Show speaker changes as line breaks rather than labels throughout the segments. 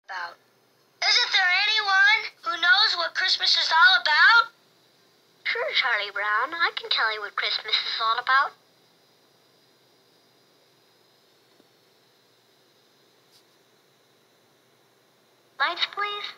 about. Isn't there anyone who knows what Christmas is all about?
Sure, Charlie Brown. I can tell you what Christmas is all about. Lights, please.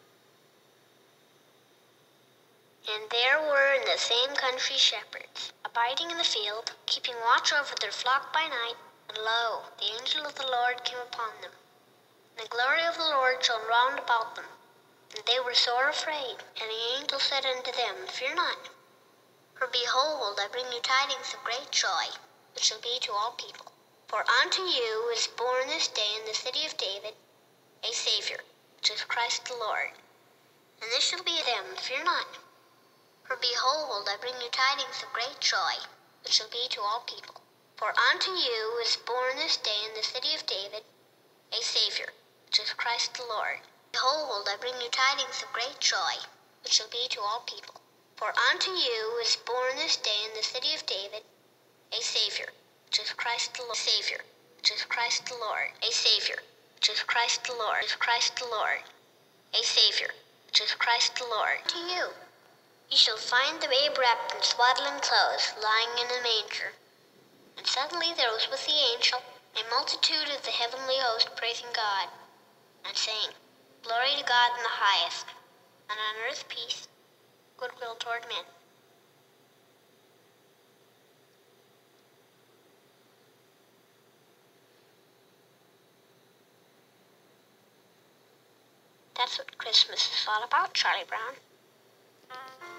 And there were in the same country shepherds, abiding in the field, keeping watch over their flock by night. And lo, the angel of the Lord came upon them. And the glory of the Lord shone round about them. And they were sore afraid. And the angel said unto them, Fear not. For behold, I bring you tidings of great joy, which shall be to all people. For unto you is born this day in the city of David a Savior, which is Christ the Lord. And this shall be to them, fear not. For behold, I bring you tidings of great joy, which shall be to all people. For unto you is born this day in the city of David a Savior, which is Christ the Lord. Behold, I bring you tidings of great joy, which shall be to all people. For unto you is born this day in the city of David a Savior, which is Christ the Lord. Savior, which is Christ the Lord. A Savior, which is Christ the Lord. Which is Christ the Lord. A Savior, which is Christ the Lord. To you. You shall find the babe wrapped in swaddling clothes, lying in a manger. And suddenly there was with the angel a multitude of the heavenly host praising God, and saying, Glory to God in the highest, and on earth peace, goodwill toward men. That's what Christmas is all about, Charlie Brown.